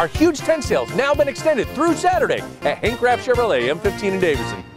Our huge tent sale's now been extended through Saturday at Hank Graff Chevrolet, M15 in Davidson.